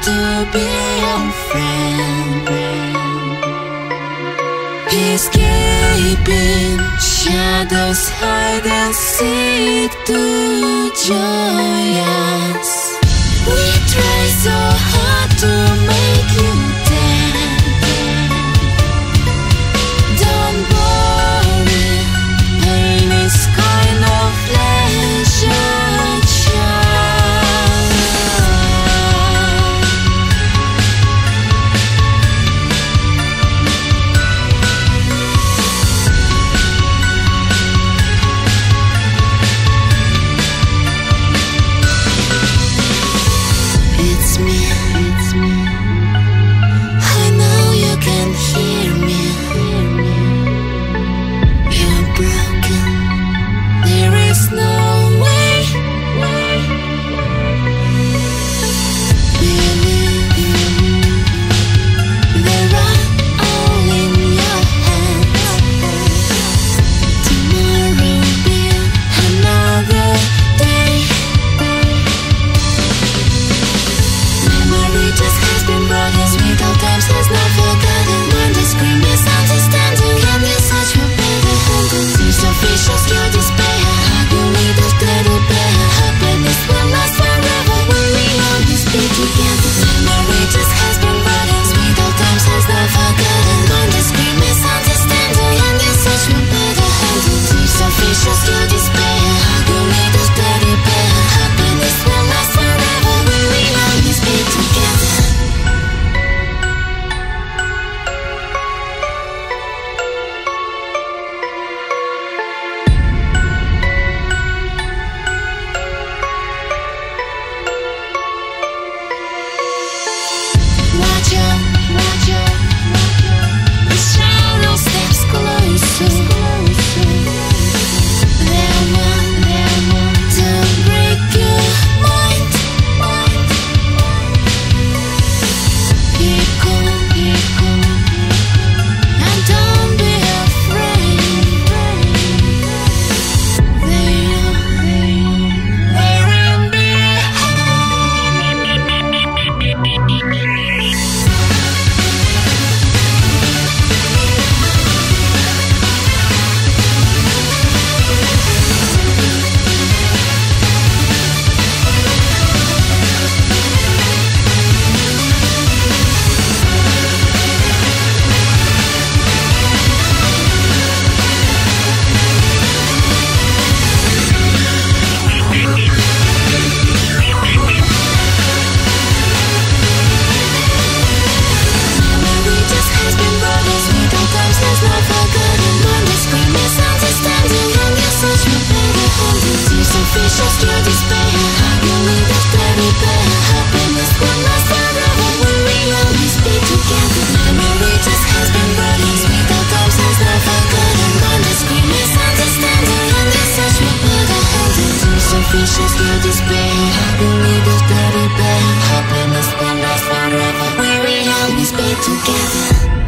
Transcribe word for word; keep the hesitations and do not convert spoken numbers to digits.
to be your friend. Escaping shadows, hide and seek to join us. We try so hard to make you dance. Don't worry, pain is kind of pleasure, child. It's me, it's me. I know you can hear me. You're broken. There is no way. Believe they're all in your hands. Tomorrow be another day. Memory just has been brought as without times has not forgotten. When the scream is understanding, can you search for better handle? Seems official skill despair. Agony does better bear. Happiness will last forever when we always be together. Memory just has been brought as without times has not forgotten. When the scream is understanding, can you search for better handle? Seems official skill despair. Agony does better bear. Happiness will last forever when we always be together. Watch out, watch out, watch out. The shadow steps closer. They're one, they're one to break your mind. Keep cool, keep cool, and don't be afraid. They are, they're in Memory just has been brought as without times has not forgotten. When the scream is understanding, can you search for better handle? Seems official skill despair. Agony does better bear. Happiness will last forever when we always be together. Memory just has been brought as without times has not forgotten. When the scream is understanding, can you search for better handle? Seems official skill despair. Agony does better bear. Happiness will last forever when we always be together.